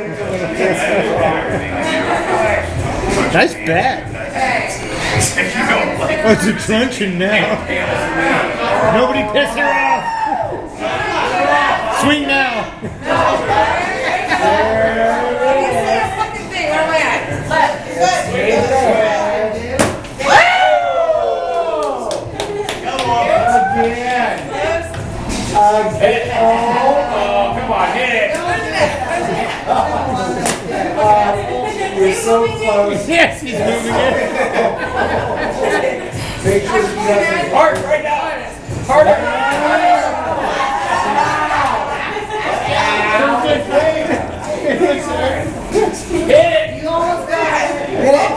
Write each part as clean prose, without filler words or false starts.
Nice bat. Oh, it's a truncheon now. Nobody piss her off. Swing now. Oh, come on, hit it. You're so close. Yes, he's moving it. Make sure he doesn't. Hard, right now. Harder. Hit it. You almost got it. Hit it.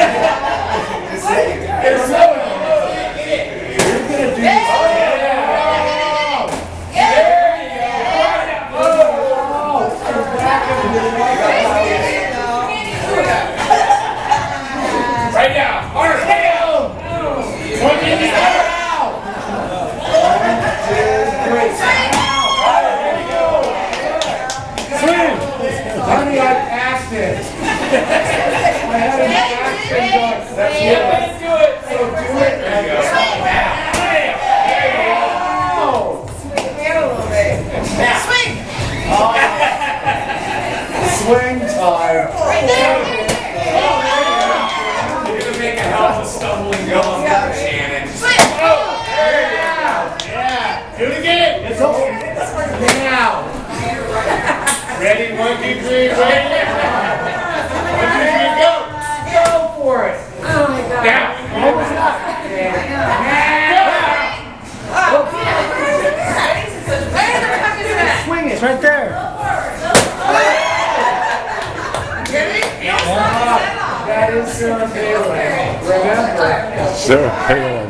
You're so You're going to do this. right now. Harder. One minute. Swim! Honey, I passed it. I had an action duck. That's it. Do it. So do it. There you go. Swing time. You're gonna make a hell of a stumbling going there, Shannon. Oh, there you go. Yeah. Do it again. It's over. Now. Ready? 1, 2, 3. Ready? 1, 2, 3. Go. Go for it. Oh my God. Down. Almost up. Swing it. It's right there. That is Sarah Palin. Remember. Sarah Palin.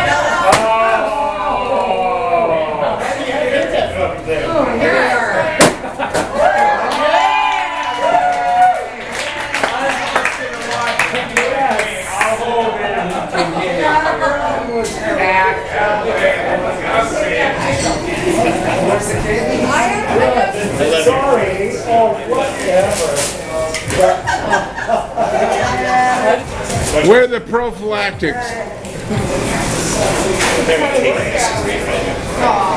Sorry. Oh, whatever. Where are the prophylactics?